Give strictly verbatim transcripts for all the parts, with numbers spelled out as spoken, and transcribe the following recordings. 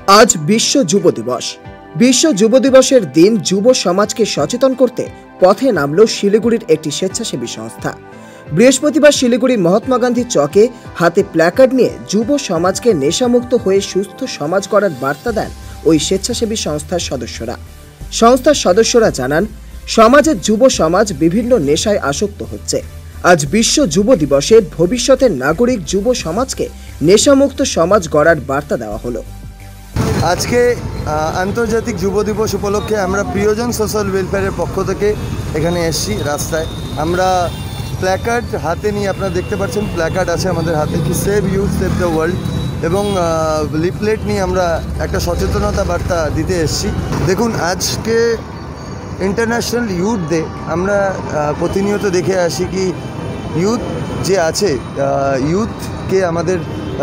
आज विश्व युव दिवस। विश्व युव दिवसेर दिन युव समाज के सचेतन करते पथे नामलो शिलीगुड़ीर एक स्वेच्छासेवी संस्था। बृहस्पतिवार शिलीगुड़ी महात्मा गांधी चौके हाथे प्लैकार्ड निये युव समाज के नेशामुक्त हुए सुस्थ समाज गড়ার बार्ता देन ओई स्वेच्छासेवी संस्थार सदस्यरा। संस्थार सदस्यरा जानान समाजेर युव समाज विभिन्न नेशाय आसक्त होच्छे। आज विश्व युव दिवसे भविष्यतेर नागरिक युव समाज के नेशामुक्त समाज गড়ার बार्ता देওয়া हलो। आज के आंतर्जातिक युव दिवस उपलक्षे आमरा प्रियजन सोशल वेलफेयर पक्ष थेके एखाने एसेछि रास्ताय। आमरा प्लैकार्ड हाथे निये आपनारा देखते पाच्छेन, प्लैकार्ड आछे आमादेर हाथे कि save youth save the world एबं लिफलेट निये आमरा एकटा सचेतनता बार्ता दिते एसेछि। देखुन आज के इंटरनैशनल यूथ डे आमरा प्रतिनियत देखे आसि कि यूथ जे आछे यूथ के आमादेर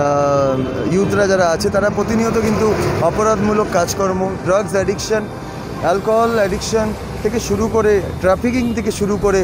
यूथरा যারা আছে তারা প্রতিনিয়ত কিন্তু অপরাধমূলক কাজকর্ম, ড্রাগস অ্যাডিকশন, অ্যালকোহল অ্যাডিকশন থেকে শুরু করে ট্রাফিকিং থেকে শুরু করে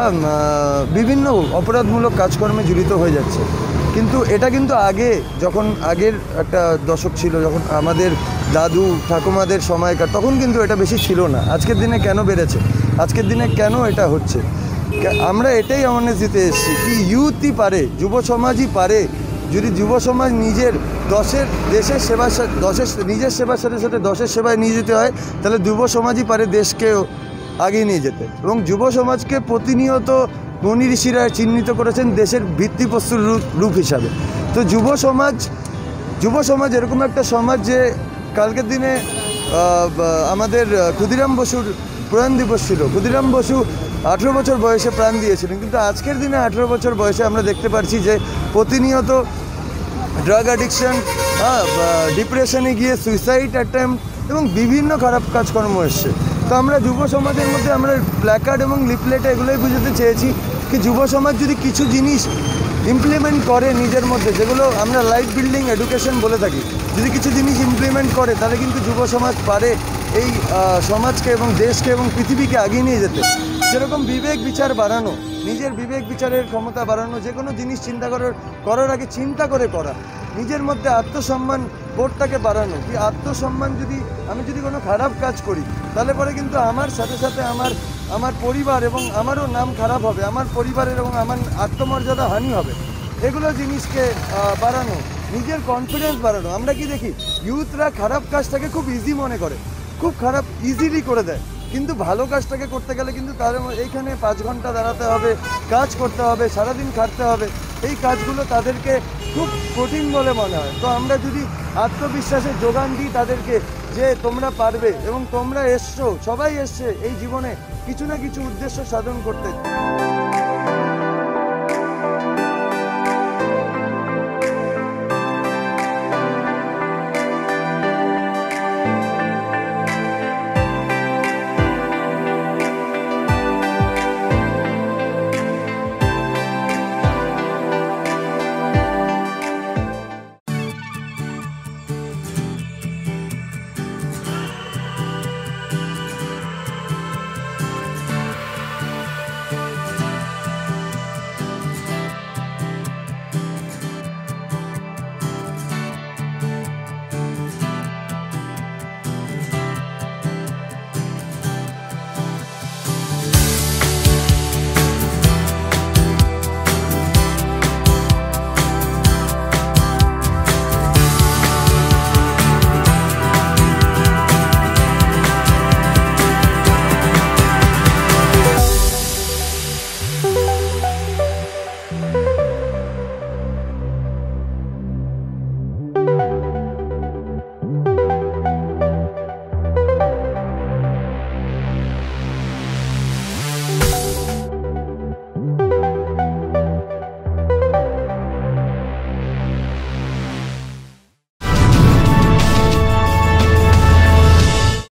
বিভিন্ন অপরাধমূলক কাজকর্মে জড়িত হয়ে যাচ্ছে। কিন্তু এটা কিন্তু আগে যখন আগের একটা দশক ছিল, যখন আমাদের দাদু ঠাকুমাদের সময়কার, তখন কিন্তু এটা বেশি ছিল না। আজকের দিনে কেন বেড়েছে, আজকের দিনে কেন এটা হচ্ছে, আমরা এটাই অ্যাওয়ারনেস দিতে এসেছি কি ইউথই পারে, যুব সমাজই পারে। যদি যুব সমাজ নিজের দশের দেশের সেবা দশের নিজের সেবার সাথে সাথে দশের সেবায় নিয়ে যেতে হয়, তাহলে যুব সমাজই পারে দেশকেও আগিয়ে নিয়ে যেতে। এবং যুব সমাজকে প্রতিনিয়ত মুনি ঋষিরা চিহ্নিত করেছেন দেশের ভিত্তিপ্রস্তর রূপ রূপ হিসাবে। তো যুব সমাজ যুব সমাজ এরকম একটা সমাজ যে কালকের দিনে আমাদের ক্ষুদিরাম বসুর প্রয়াণ দিবস ছিল। ক্ষুদিরাম বসু আঠেরো বছর বয়সে প্রাণ দিয়েছিলেন, কিন্তু আজকের দিনে আঠেরো বছর বয়সে আমরা দেখতে পাচ্ছি যে প্রতিনিয়ত ড্রাগ অ্যাডিকশন, ডিপ্রেশনে গিয়ে সুইসাইড অ্যাটেম্প এবং বিভিন্ন খারাপ কাজকর্ম এসছে। তো আমরা যুব সমাজের মধ্যে আমরা প্ল্যাকার্ড এবং লিফলেট এগুলোই বুঝাতে চেয়েছি কি যুব সমাজ যদি কিছু জিনিস ইমপ্লিমেন্ট করে নিজের মধ্যে, যেগুলো আমরা লাইফ বিল্ডিং এডুকেশন বলে থাকি, যদি কিছু জিনিস ইমপ্লিমেন্ট করে তাহলে কিন্তু যুব সমাজ পারে এই সমাজকে এবং দেশকে এবং পৃথিবীকে এগিয়ে নিয়ে যেতে। যেরকম বিবেক বিচার বাড়ানো, নিজের বিবেক বিচারের ক্ষমতা বাড়ানো, যে কোনো জিনিস চিন্তা করার করার আগে চিন্তা করে করা, নিজের মধ্যে আত্মসম্মান বোধটাকে বাড়ানো। কি আত্মসম্মান যদি আমি যদি কোনো খারাপ কাজ করি তাহলে পরে কিন্তু আমার সাথে সাথে আমার আমার পরিবার এবং আমারও নাম খারাপ হবে, আমার পরিবারের এবং আমার আত্মমর্যাদা হানি হবে। এগুলো জিনিসকে বাড়ানো, নিজের কনফিডেন্স বাড়ানো। আমরা কি দেখি ইউথরা খারাপ কাজটাকে খুব ইজি মনে করে, খুব খারাপ ইজিলি করে দেয়, কিন্তু ভালো কাজটাকে করতে গেলে কিন্তু তার এইখানে পাঁচ ঘন্টা দাঁড়াতে হবে, কাজ করতে হবে, সারাদিন খাটতে হবে। এই কাজগুলো তাদেরকে খুব কঠিন বলে মনে হয়। তো আমরা যদি আত্মবিশ্বাসের যোগান দিই তাদেরকে যে তোমরা পারবে এবং তোমরা এসছো, সবাই এসছে এই জীবনে কিছু না কিছু উদ্দেশ্য সাধন করতে।